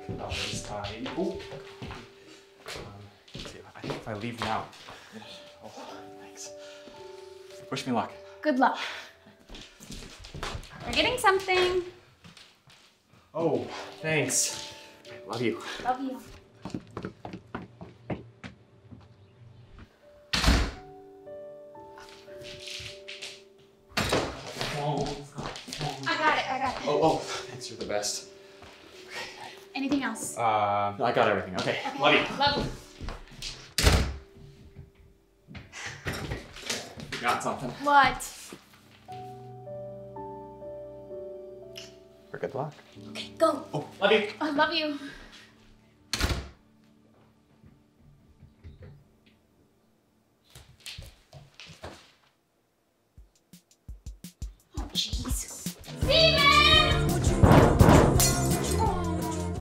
Belt is tied. Ooh. Let's see, I think if I leave now. Oh, thanks. Wish me luck. Good luck. We're getting something. Oh, thanks. Love you. Love you. I got it. Oh, thanks, you're the best. Anything else? I got everything. Okay. Love you. Love you. Got something. What? For good luck. Okay, go. Oh, love you. I love you.